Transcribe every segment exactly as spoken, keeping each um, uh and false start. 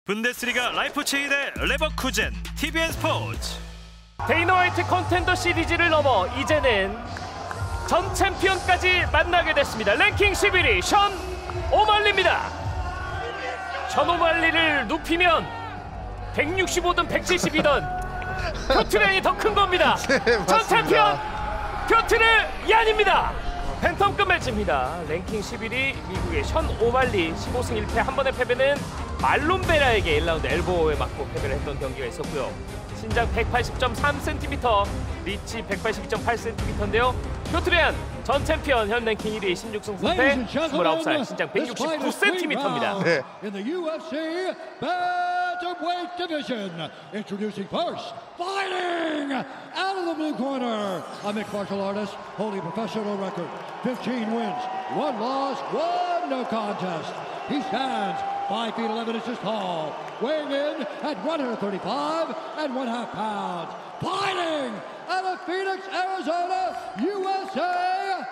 분데스리가 라이프치히 대 레버쿠젠 티비엔 스포츠. 데이너 화이트 컨텐더 시리즈를 넘어 이제는 전 챔피언까지 만나게 됐습니다. 랭킹 십일 위 션 오말리입니다. 션 오말리를 눕히면 백육십오든 백칠십이든 표트렌이 더 큰 겁니다. 네, 전 챔피언 표트르 얀입니다. 팬텀급 매치입니다. 랭킹 십일 위 미국의 션 오말리 십오 승 일 패. 한 번의 패배는 말론 베라에게 일 라운드 엘보에 맞고 패배를 했던 경기가 있었고요. 신장 백팔십 점 삼 센티미터, 리치 백팔십이 점 팔 센티미터인데요. 표트르 얀 전 챔피언, 현 랭킹 일 위 십육 승 삼 패, 스물아홉 살, 신장 백육십구 센티미터입니다. 네. In the U F C bantamweight division, introducing first, fighting out of the blue corner, a mixed martial artist, holding professional record, fifteen wins, one loss, one no contest. He stands five feet eleven inches tall, weighing in at one thirty-five and one half pounds. Fighting out of Phoenix, Arizona, U S A,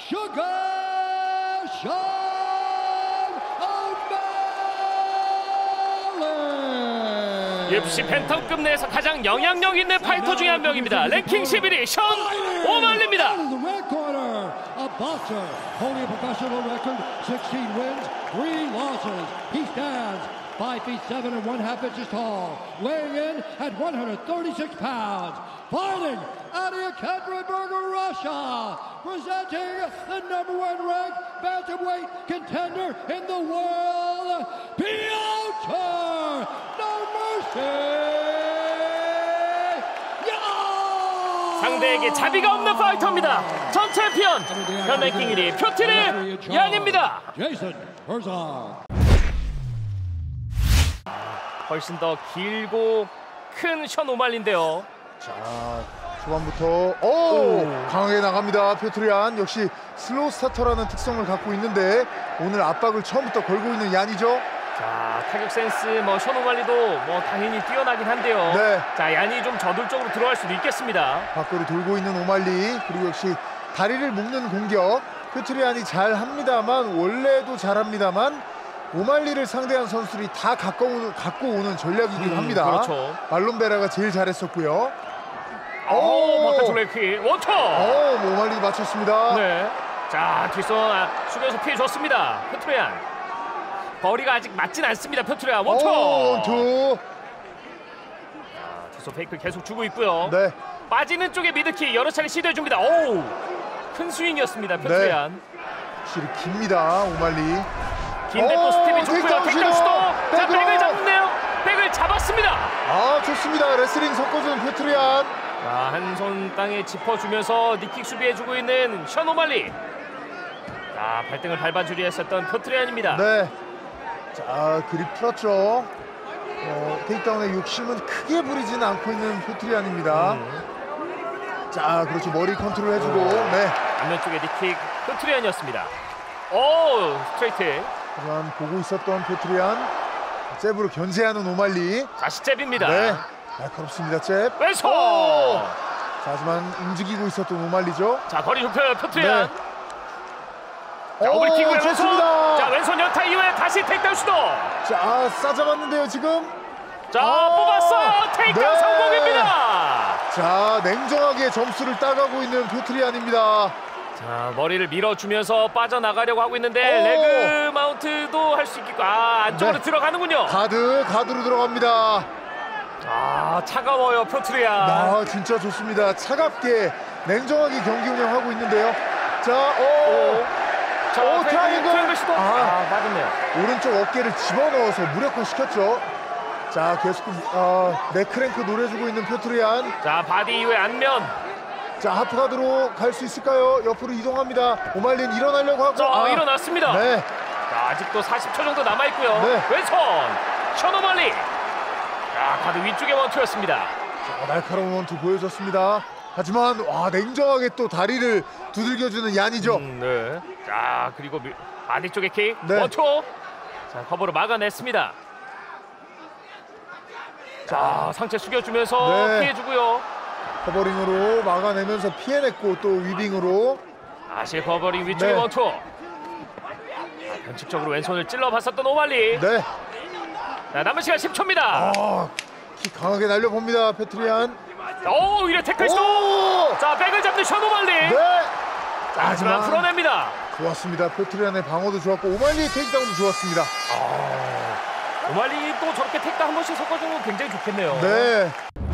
Sugar Sean O'Malley. 유에프씨 팬텀급 내에서 가장 영향력 있는 파이터 중에 한 명입니다. 랭킹 십일 위 션 오말리입니다. Out of the red corner, a boxer holding a professional record, sixteen wins, three losses. He stands five feet seven and one half inches tall, weighing in at one thirty-six pounds. Fighting out of Yekaterinburg, Russia, presenting the number one ranked bantamweight contender in the world, Piotr No Mercy. 상대에게 자비가 없는 파이터입니다. 전 챔피언, 현 랭킹 일 위 표트르 얀입니다. Jason Herzog. 훨씬 더 길고 큰 션 오말리인데요. 자, 초반부터 오, 오. 강하게 나갑니다. 표트르 얀 역시 슬로우 스타터라는 특성을 갖고 있는데 오늘 압박을 처음부터 걸고 있는 얀이죠. 자, 타격 센스 뭐 션 오말리도 뭐 당연히 뛰어나긴 한데요. 네. 자, 얀이 좀 저돌적으로 들어갈 수도 있겠습니다. 밖으로 돌고 있는 오말리, 그리고 역시 다리를 묶는 공격 표트르 얀이 잘 합니다만, 원래도 잘합니다만 오말리를 상대한 선수들이 다 갖고 오는, 갖고 오는 전략이긴 음, 합니다. 그렇죠. 말론 베라가 제일 잘했었고요. 오, 바깥쪽 레이크 원터. 오, 오말리 맞췄습니다. 네. 자, 뒷손 아, 숙여서 피해줬습니다. 표트르 얀. 거리가 아직 맞진 않습니다. 표트르 얀 원터. 오, 원투. 자, 뒷손 페이크 계속 주고 있고요. 네. 빠지는 쪽에 미드킥 여러 차례 시도해줍니다. 오, 큰 스윙이었습니다. 표트르 네. 얀. 확실히 깁니다, 오말리. 긴데 또 스텝이 좋고요. 테이크다운 택다운 시도. 자, 백으로. 백을 잡는데요. 백을 잡았습니다. 아, 좋습니다. 레슬링 섞어주는 표트르 얀. 자, 한 손 땅에 짚어주면서 니킥 수비해주고 있는 션 오말리. 자, 발등을 밟아주려 했었던 표트르 얀입니다. 네. 자, 그립 풀었죠. 어, 테이크다운의 욕심은 크게 부리지는 않고 있는 표트르 얀입니다. 음. 자, 그렇죠. 머리 컨트롤 해주고. 네. 앞면 쪽에 니킥 표트르 얀이었습니다. 오, 스트레이트. 하지만 보고 있었던 표트르 얀. 잽으로 견제하는 오말리. 다시 잽입니다. 네. 날카롭습니다, 잽. 왼손. 오! 자, 하지만 움직이고 있었던 오말리죠. 자, 거리 좁혀요, 표트르 네. 얀. 자, 오버킥 왼손. 좋습니다. 자, 왼손 연타 이후에 다시 테이크다운 시도. 자, 싸잡았는데요, 지금. 자, 아, 뽑았어요. 테이크다운 네. 성공입니다. 자, 냉정하게 점수를 따가고 있는 표트르 얀입니다. 자, 머리를 밀어주면서 빠져나가려고 하고 있는데 오. 레그 마운트도 할 수 있겠고, 아, 안쪽으로 네. 들어가는군요. 가드, 가드로 들어갑니다. 아, 차가워요, 표트르 얀. 아, 진짜 좋습니다. 차갑게 냉정하게 경기 운영하고 있는데요. 자, 오, 자, 오, 트라이앵글, 트라이앵글. 트라이앵글 시도. 아. 아, 맞았네요. 오른쪽 어깨를 집어넣어서 무력화시켰죠. 자, 계속 어, 네크랭크 노려주고 있는 표트르 얀. 자, 바디 이후에 안면. 자, 하프가드로 갈 수 있을까요? 옆으로 이동합니다. 오말리는 일어나려고 하고. 자, 아, 일어났습니다. 네. 자, 아직도 사십 초 정도 남아있고요. 네. 왼손 션 오말리. 자, 가드 위쪽에 원투였습니다. 자, 날카로운 원투 보여줬습니다. 하지만 와, 냉정하게 또 다리를 두들겨주는 얀이죠. 음, 네. 자, 그리고 미, 바디 쪽에 킥. 네. 원투. 자, 커버로 막아냈습니다. 자, 상체 숙여주면서 네. 피해주고요. 커버링으로 막아내면서 피해냈고 또 위빙으로. 다시 커버링 위쪽에 네. 원투. 자, 변칙적으로 왼손을 찔러봤었던 오말리. 네. 자, 남은 시간 십 초입니다. 아, 킥 강하게 날려봅니다. 페트리안. 오, 이래 태클 시도. 오! 자, 백을 잡는 션 오말리. 네. 자, 하지만 풀어냅니다. 좋았습니다. 페트리안의 방어도 좋았고 오말리 테이크다운도 좋았습니다. 아, 오말리 또 저렇게 택다 한 번씩 섞어주는 건 굉장히 좋겠네요. 네.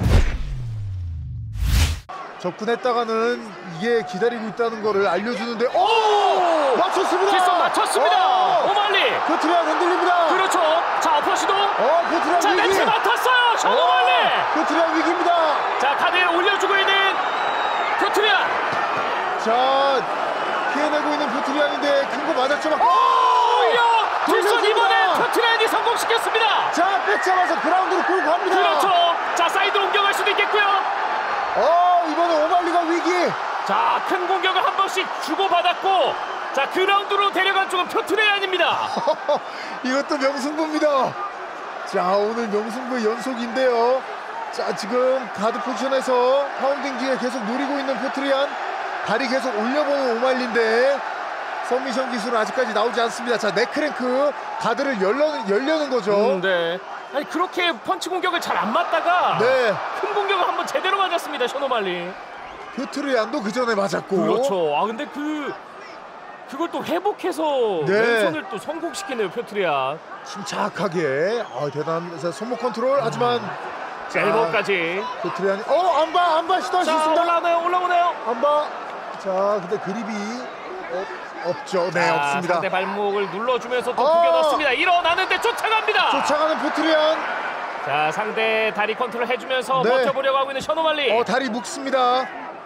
접근했다가는 이게 기다리고 있다는 거를 알려주는데 오! 맞췄습니다. 뒷손 맞췄습니다. 오! 오말리. 페트리안 흔들립니다. 그렇죠. 자, 어퍼시도. 어, 페트리안 자, 위기. 냄새 맡았어요. 션 오말리. 페트리안 위기입니다. 자, 카드에 올려주고 있는 페트리안. 자, 피해내고 있는 페트리안인데 큰 거 맞았죠? 막. 오히려 뒷손 돌려줍니다. 이번에 페트리안이 성공시켰습니다. 자, 백 잡아서 그라운드로 끌고 갑니다. 그렇죠. 자, 사이드로 옮겨갈 수도 있겠고요. 어, 이번에 오말리가 위기. 자, 큰 공격을 한 번씩 주고받았고, 자, 그라운드로 데려간 쪽은 페트리안입니다. 이것도 명승부입니다. 자, 오늘 명승부의 연속인데요. 자, 지금 가드 포지션에서 파운딩 기회 계속 노리고 있는 페트리안. 다리 계속 올려보는 오말리인데 서미션 기술은 아직까지 나오지 않습니다. 자, 네크랭크 가드를 열려, 열려는 거죠. 음, 네. 아니, 그렇게 펀치 공격을 잘 안 맞다가 네. 큰 공격을 한번 제대로 맞았습니다, 션 오말리. 페트리안도 그 전에 맞았고. 그렇죠. 아, 근데 그 그걸 또 회복해서 네. 왼손을 또 성공시키네요, 페트리안. 침착하게. 아, 대단. 자, 손목 컨트롤. 하지만 자, 엘보까지. 페트리안이 어, 안봐, 안봐 시도할 수 자, 있습니다. 올라오네요, 올라오네요. 안봐. 자, 근데 그립이 어, 없죠. 네, 자, 없습니다. 상대 발목을 눌러주면서 또 어! 구겨넣습니다. 일어나는데 쫓아갑니다. 쫓아가는 페트리안. 자, 상대 다리 컨트롤 해주면서 네. 버텨보려고 하고 있는 션 오말리. 어, 다리 묶습니다.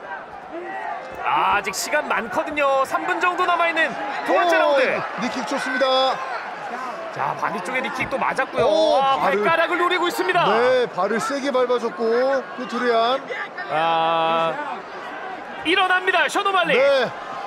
아, 아직 시간 많거든요. 삼 분 정도 남아있는 두 번째 어, 라운드. 니킥 좋습니다. 자, 바디 쪽에 니킥도 맞았고요. 오, 아, 발을- 발가락을 노리고 있습니다. 네, 발을 세게 밟아줬고 페트리안. 아, 일어납니다, 션 오말리. 네.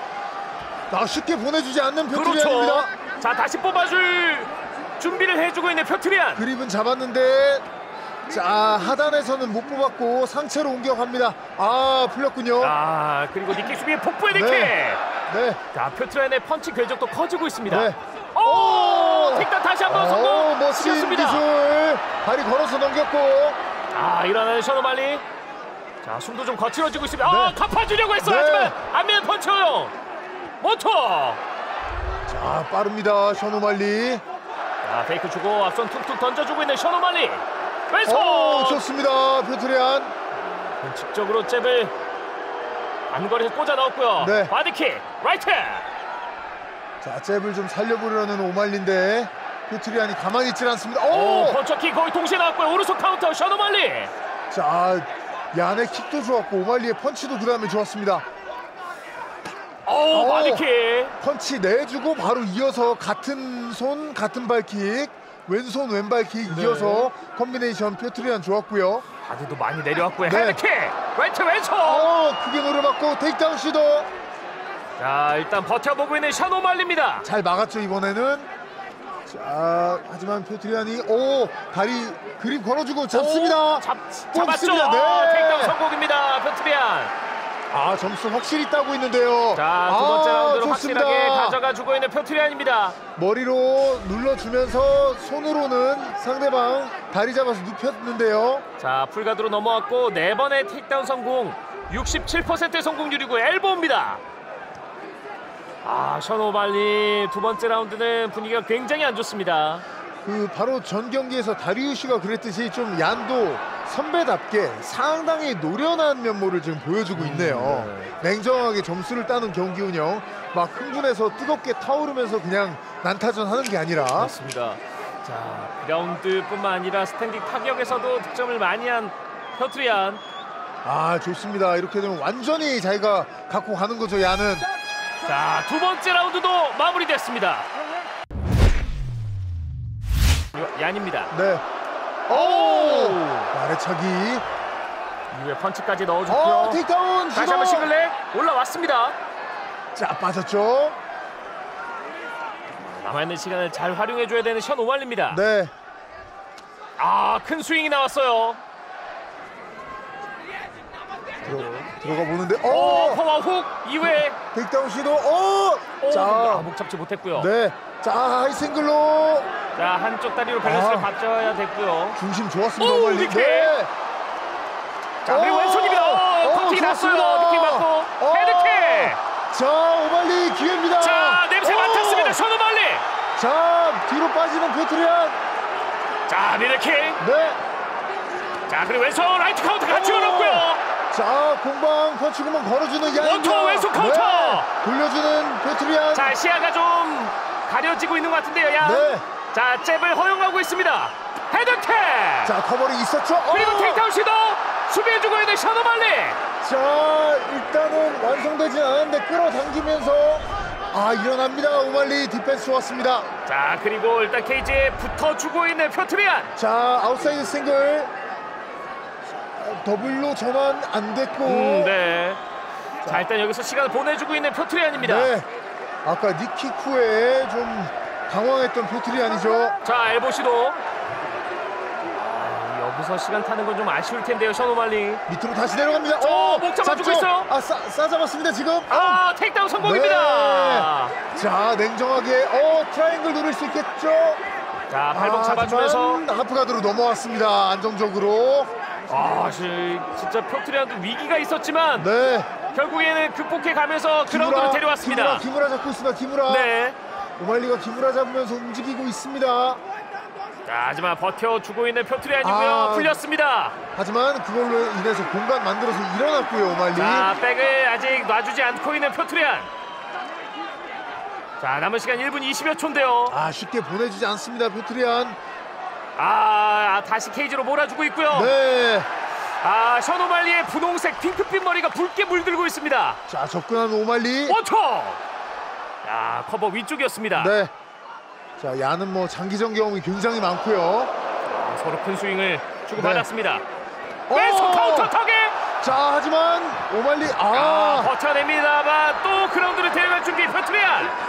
나 쉽게 보내주지 않는 그렇죠. 페트리안입니다. 자, 다시 뽑아줄 준비를 해주고 있는 페트리안. 그립은 잡았는데 자, 하단에서는 못 뽑았고 상체로 옮겨갑니다. 아, 풀렸군요. 아, 그리고 니킥 수비의 폭포의 니킥. 네. 네. 자, 페트리안의 펀치 궤적도 커지고 있습니다. 네. 오! 틱딱 다시 한번 오, 성공. 멋진 시켰습니다. 기술. 다리 걸어서 넘겼고. 아, 일어나는 션 오말리. 자, 숨도 좀 거칠어지고 있습니다. 아, 네. 갚아주려고 했어. 네. 하지만 안면 펀치요. 모터. 자, 빠릅니다. 션 오말리. 자, 페이크 주고 앞선 툭툭 던져주고 있는 션 오말리. 왼손. 오, 좋습니다. 페트리안. 직접으로 잽을 안거리에서 꽂아 넣었고요. 네. 바디킥, 라이트. 자, 잽을 좀 살려보려는 오말리인데 페트리안이 가만히 있질 않습니다. 오, 오! 펀쳐킥 거의 동시에 나왔고요. 오른손 카운터 션 오말리. 자, 얀의 킥도 좋았고 오말리의 펀치도 그 다음에 좋았습니다. 오, 오. 바디킥. 펀치 내주고 바로 이어서 같은 손 같은 발킥, 왼손 왼발킥 네. 이어서 콤비네이션 페트리안 좋았고요. 바디도 많이 내려왔고요. 네. 헤드킥, 라이트 왼손. 어, 크게 노려봤고 테이크다운 시도 자, 일단 버텨보고 있는 션 오말리입니다. 잘 막았죠 이번에는. 자, 하지만 페트리안이 오, 다리 그립 걸어주고 잡습니다. 오, 잡, 잡았죠. 뽑습니다. 네. 아, 테이크다운 성공입니다, 페트리안. 아, 점수 확실히 따고 있는데요. 자, 두 번째 아, 라운드로 좋습니다. 확실하게 가져가주고 있는 페트리안입니다. 머리로 눌러주면서 손으로는 상대방 다리 잡아서 눕혔는데요. 자, 풀가드로 넘어왔고 네 번의 테이크다운 성공, 육십칠 퍼센트의 성공률이고 엘보입니다. 아, 션 오말리 두 번째 라운드는 분위기가 굉장히 안 좋습니다. 그 바로 전 경기에서 다리우시가 그랬듯이 좀 얀도 선배답게 상당히 노련한 면모를 지금 보여주고 있네요. 음, 냉정하게 점수를 따는 경기 운영, 막 흥분해서 뜨겁게 타오르면서 그냥 난타전 하는 게 아니라. 그렇습니다. 자, 그라운드뿐만 아니라 스탠딩 타격에서도 득점을 많이 한 페트리안. 아, 좋습니다. 이렇게 되면 완전히 자기가 갖고 가는 거죠, 얀은. 자, 두 번째 라운드도 마무리됐습니다. 얀입니다. 네. 오! 아래차기. 이후에 펀치까지 넣어줬고요. 어, 테이크다운 다시 시도. 한번 싱글렉 올라왔습니다. 자, 빠졌죠. 남아있는 시간을 잘 활용해줘야 되는 션 오말리입니다. 네. 아, 큰 스윙이 나왔어요. 들어, 들어가 보는데. 오, 어! 파워 훅 이후에 테이크다운 시도. 어! 오, 자. 아, 목 잡지 못했고요. 네. 자, 하이싱글로 자, 한쪽 다리로 밸런스를 아. 바꿔야 됐고요. 중심 좋았습니다. 오, 오말리. 니킥! 네. 자, 그리고 오, 왼손입니다. 어, 오, 커팅이 났어요. 좋았습니다. 니킥 맞고 어. 헤드킥. 자, 오말리 기회입니다. 자, 냄새 오. 맡았습니다. 션 오말리. 자, 뒤로 빠지는 페트리안. 자, 미들킥. 네. 자, 그리고 왼손 라이트 카운터 같이 오. 올렸고요. 자, 공방 펀치구멍 걸어주는 양. 원투 왼손 카운터. 네. 돌려주는 페트리안. 자, 시야가 좀 가려지고 있는 것 같은데요, 양. 네. 자, 잽을 허용하고 있습니다. 헤드킥. 자, 커버링 있었죠. 그리고 어. 테이크다운 시도 수비해주고 있는 션 오말리. 자, 일단은 완성되진 않았는데 끌어당기면서 아, 일어납니다. 오말리 디펜스 좋았습니다. 자, 그리고 일단 케이지에 붙어주고 있는 표트리안. 자, 아웃사이드 싱글. 더블로 전환 안 됐고. 음, 네. 자, 일단 여기서 시간을 보내주고 있는 표트리안입니다. 네. 아까 니킥 후에 좀 당황했던 표트리안이죠. 자, 엘보 시도. 아, 여기서 시간 타는 건 좀 아쉬울 텐데요, 션 오말리. 밑으로 다시 내려갑니다. 저, 오, 목 잡아주고 잡죠? 있어요. 아, 싸, 싸잡았습니다 지금. 아, 테이크다운 성공입니다. 네. 자, 냉정하게 어 트라이앵글 노릴 수 있겠죠. 자, 발목 아, 잡아주면서. 하지만 하프가드로 넘어왔습니다. 안정적으로. 아, 시, 진짜 표트리안도 위기가 있었지만 네. 결국에는 극복해 가면서 그라운드로 데려왔습니다. 기무라, 기무라 잡고 있습니다. 기무라. 네. 오말리가 기무라 잡으면서 움직이고 있습니다. 자, 하지만 버텨주고 있는 표트리안이고요. 아. 풀렸습니다. 하지만 그걸로 인해서 공간 만들어서 일어났고요. 오말리. 자, 백을 아직 놔주지 않고 있는 표트리안. 자, 남은 시간 일 분 이십여 초인데요. 아, 쉽게 보내주지 않습니다. 표트리안. 아, 다시 케이지로 몰아주고 있고요. 네. 아, 션 오말리의 분홍색 핑크빛 머리가 붉게 물들고 있습니다. 자, 접근하는 오말리. 원터. 자, 커버 위쪽이었습니다. 네. 자, 야는 뭐 장기전 경험이 굉장히 많고요. 아, 서로 큰 스윙을 주고 네. 받았습니다. 오! 왼손 카운터 타겟. 자, 하지만 오말리 아, 아, 버텨냅니다만 또 그라운드를 데려갈 준비 표트리안.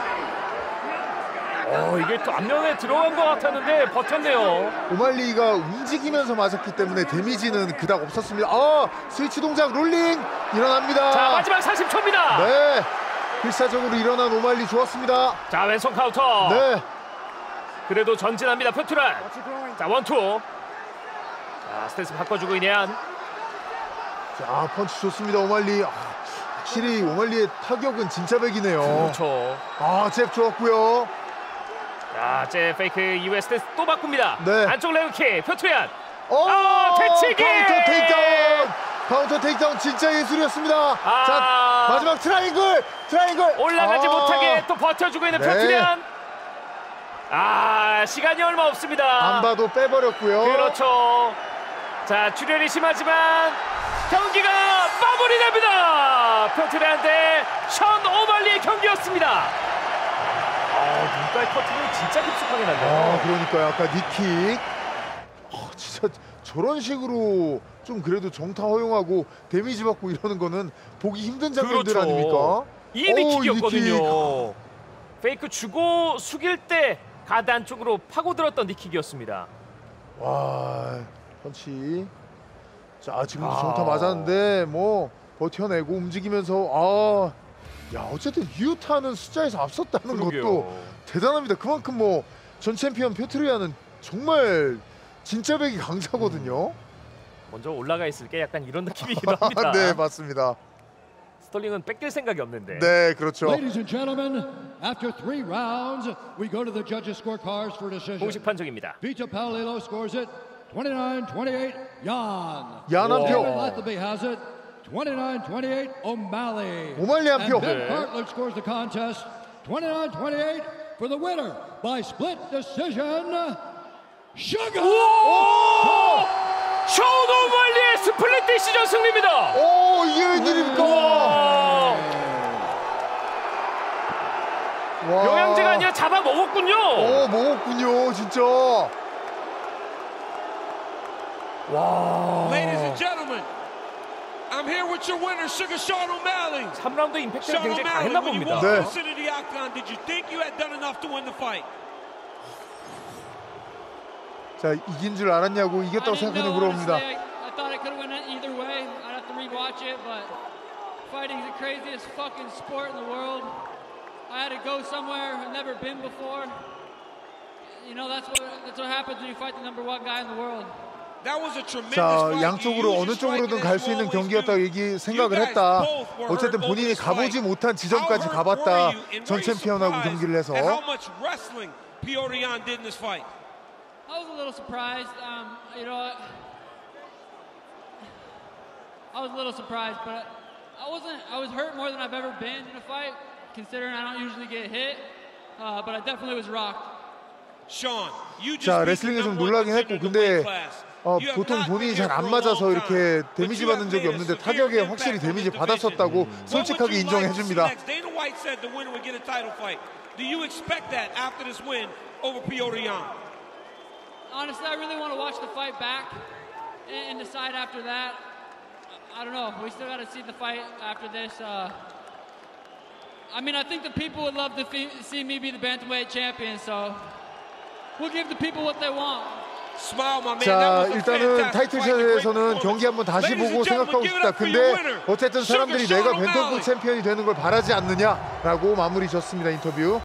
어, 이게 또 앞면에 들어간 것 같았는데 버텼네요. 오말리가 움직이면서 맞았기 때문에 데미지는 그닥 없었습니다. 아, 스위치 동작 롤링 일어납니다. 자, 마지막 사십 초입니다. 네. 필사적으로 일어난 오말리 좋았습니다. 자, 왼손 카운터. 네. 그래도 전진합니다. 표트란. 자, 원투. 자, 스탠스 바꿔주고 있네요. 자, 펀치 좋습니다. 오말리. 아, 확실히 오말리의 타격은 진짜 백이네요. 그렇죠. 아, 잽 좋았고요. 자, 제 페이크 이후에 스탠스 또 바꿉니다. 네. 안쪽 레그킥 표트란. 어, 아, 대치기! 카운터 테이크다운. 카운터 테이크다운 진짜 예술이었습니다. 아. 자, 마지막 트라이앵글. 트라이앵글. 올라가지 아. 못하게 또 버텨주고 있는 네. 표트란. 아, 시간이 얼마 없습니다. 안 봐도 빼버렸고요. 그렇죠. 자, 출혈이 심하지만 경기가 마무리됩니다. 표트란 대 션 오말리의 경기였습니다. 아, 눈가의 커팅이 진짜 깊숙하게 났네요. 아, 그러니까요. 아까 니킥. 아, 진짜 저런 식으로 좀 그래도 정타 허용하고 데미지 받고 이러는 거는 보기 힘든 장면들 그렇죠. 아닙니까? 이 오, 니킥이었거든요. 니킥. 페이크 주고 숙일 때 가드 안쪽으로 파고들었던 니킥이었습니다. 와, 펀치. 자, 지금도 아. 정타 맞았는데 뭐 버텨내고 움직이면서 아, 야, 어쨌든 유타는 숫자에서 앞섰다는 그러게요. 것도 대단합니다. 그만큼 뭐 전 챔피언 표트리아는 정말 진짜 백이 강자거든요. 먼저 올라가 있을 게 약간 이런 느낌이기도 합니다. 네, 맞습니다. 스털링은 뺏길 생각이 없는데. 네, 그렇죠. Ladies and gentlemen, after three rounds, we go to the judges' scorecards for decision. 공식 판정입니다. Vito Paolillo scores it twenty-nine twenty-eight. Jan. 얀 한 David 표. Latheby has it twenty-nine twenty-eight. O'Malley. 오말리 한 표. And Ben 네. Bartlett scores the contest twenty-nine twenty-eight for the winner by split decision. Sugar. 션 오말리의 스플릿 디시전 승리입니다. 오, 이게 웬일입니까? 와, 와. 영양제가 아니라 잡아 먹었군요. 오, 먹었군요, 진짜. 와. Ladies and gentlemen, I'm here with your winner, Sugar Sean O'Malley. 삼 라운드 임팩트가 Sean 굉장히 O'Malley, 강했나 when you 봅니다. walked 네. into the center of the octagon, did you think you had done enough to win the fight? 자, 이긴 줄 알았냐고 이겼다고 I didn't 생각하는 know, 물어봅니다. honestly. I, I thought it could have went either way. I'd have to rewatch it, but fighting's the craziest fucking sport in the world. I had to go somewhere I've never been before. you know, that's what that's what happens when you fight the number one guy in the world. That was a tremendous 자, fight. 양쪽으로 You 어느 use your 쪽으로든 갈 수 있는 strike, and 경기였다 얘기 생각을 했다. 어쨌든 본인이 가보지 못한 지점까지 가봤다. 전 챔피언하고 경기를 해서. And how much wrestling Petr Yan did in this fight? I was a little surprised. Um, you know, I was a little surprised, but I wasn't. I was hurt more than I've ever been in a fight, considering I don't usually get hit. Uh, but I definitely was rocked. Sean, you just 자, beat the 레슬링에 좀 number one 놀라긴 했고, contender in the 근데 weight class. 어, You have 보통 not 본인이 been 잘 here 안 for a 맞아서 long 이렇게 time, but 데미지 you have 받은 적이 made a 없는데 severe 타격에 impact 확실히 on 데미지 this 받았었다고 division. 솔직하게 What would you 인정해 like to see 줍니다. next? Dana White said the winner would get a title fight. Do you expect that after this win over Petr Yan? Honestly, I really want to watch the fight back and, and decide after that. I don't know. We still got to see the fight after this. Uh, I mean, I think the people would love to fe- see me be the bantamweight champion, so we'll give the people what they want. Smile, my man. 자, That was a 일단은 fantastic fight, a great 타이틀샷에서는 경기 performance. 한번 다시 Ladies 보고 and gentlemen, 생각하고 give it 싶다. up for your 근데 winner, 어쨌든 사람들이 Sugar 내가 Sean 벤턴급 O'Malley. 챔피언이 되는 걸 바라지 않느냐라고 마무리 졌습니다. 인터뷰.